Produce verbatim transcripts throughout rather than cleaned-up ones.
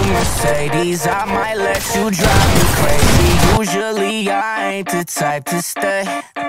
Mercedes, I might let you drive me crazy. Usually I ain't the type to stay,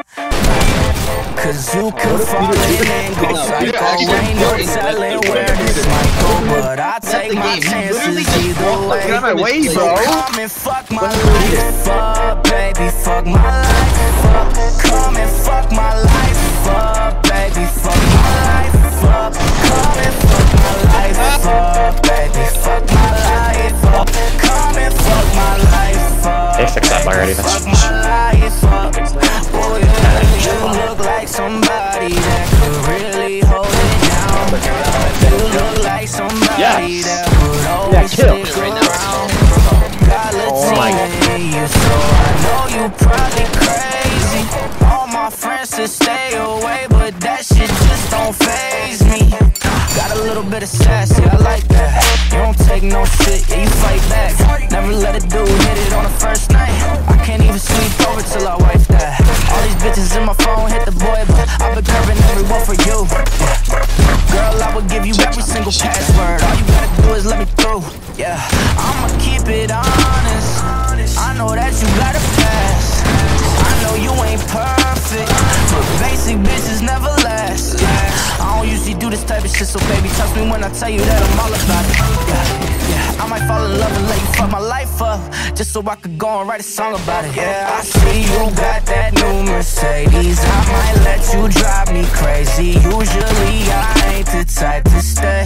cause you could fall in and go psycho. Ain't no telling where this might go, but I take my chances either way. Get out of my way, bro. Come and fuck my life up, baby, fuck my life up. Come and fuck my life up, baby, fuck my life up. Come and fuck my life up, baby, fuck my life up. Come and fuck my life up. They fixed that bug already. Fuck my life up. Oh yeah, you look like somebody that could really hold it down. You look like somebody yes. that would always yeah, stick around. Got Latina in you, so I know you probably crazy. All my friends to stay away, but that shit just don't faze me. Got a little bit of sassy, I like that. You don't take no shit, yeah, you fight back. Never let a dude hit it on the first night. I can't even sleep over till I wife that. All these bitches in my phone hit the boy, but I've been curving everyone for you. Girl, I would give you every single password. All you gotta do is let me through. Yeah, I'ma keep it honest. I know that you got a pass. I know you ain't perfect, but basic bitches never last. I don't usually do this type of shit, so baby, trust me when I tell you that I'm all about it. Yeah, yeah, I might fall in love and let you fuck my life up, just so I could go and write a song about it. Yeah, I see you got that new Mercedes. I might let you drive me crazy. Usually I ain't the type to stay,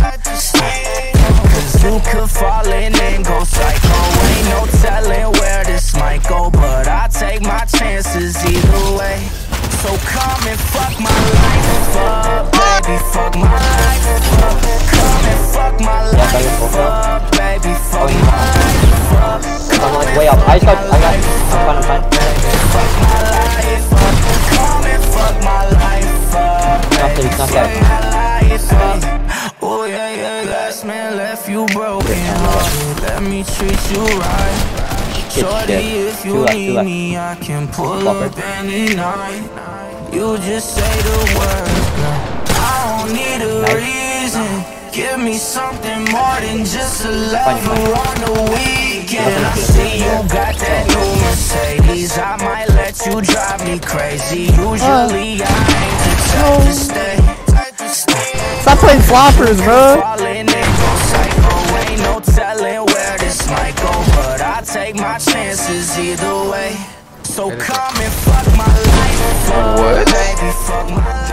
cause you could fall in and go psycho. Ain't no telling where this might go, but I take my chances either way. So come and fuck my life up, baby, fuck my life up. Come and fuck my life up, baby, fuck my life up. I'm like way up. I just got, I got, I'm fine, I'm fine. Fuck my life up. Come and fuck my life up, baby, fuck my life up. Oh yeah, yeah, last man left you broken hearted. Let me treat you right. Shorty, if you need me, I can pull up any night. You just say the words, girl. I don't need a reason. Give me something more than just a lover on the weekend. I see you got that new Mercedes. I might let you drive me crazy. Usually I ain't the type to stay. Stop playing floppers, bro. Ain't no telling where this might go, but I take my chances either way. So come and fuck my life up, baby, fuck my life.